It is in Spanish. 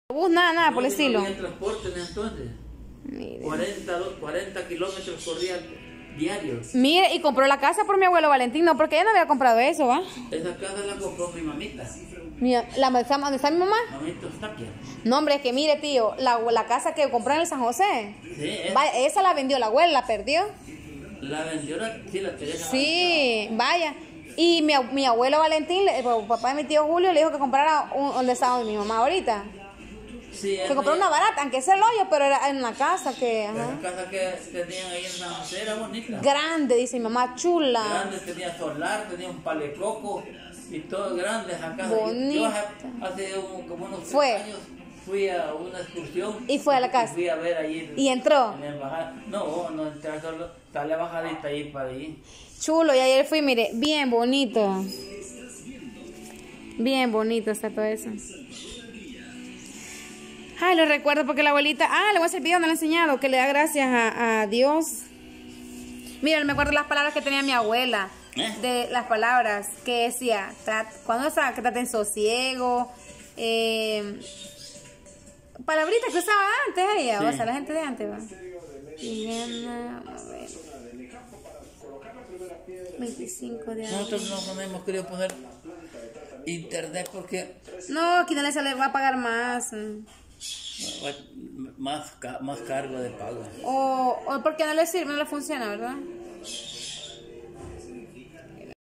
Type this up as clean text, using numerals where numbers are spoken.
Bus, nada, nada, por el No estilo. había transporte en entonces. Mire. 40 kilómetros corría diarios. Mire, y compró la casa por mi abuelo Valentín, no, porque ella no había comprado eso, ¿va? Esa casa la compró mi mamita. ¿Dónde está mi mamá? Mamita Eustaquia. No, hombre, es que mire, tío, la casa que compró en el San José, Sí, vaya, esa la vendió la abuela, la perdió. la vendió, sí, la Teresa. Sí, vaya. Y mi abuelo Valentín, el papá de mi tío Julio, le dijo que comprara donde estaba mi mamá ahorita. Sí, Que compró una barata, aunque sea el hoyo, pero era en una casa que... Ajá. esa casa que tenían ahí en San José era bonita. Grande, dice mi mamá, chula. Grande, tenía solar, tenía un palecoco y todo grande esa casa. Bonita. Yo hace como unos 3 Fue. años fui a una excursión. Y fue a la casa. Fui a ver ahí. ¿Y entró? En la embajada. No entré, solo está la bajadita ahí para ahí. Chulo, y ayer fui, mire, bien bonito. Bien bonito está todo eso. Ay, lo recuerdo porque la abuelita... le voy a hacer video, no le he enseñado, que le da gracias a Dios. Mira, me acuerdo las palabras que tenía mi abuela. De las palabras que decía, cuando que traten sosiego, palabritas que usaba antes ella, Sí. o sea, la gente de antes, va. Liliana, a ver, 25 de años. Nosotros no hemos querido poner internet porque No, aquí no le sale, va a pagar más. más cargo de pago. O porque no le sirve, no le funciona, ¿verdad?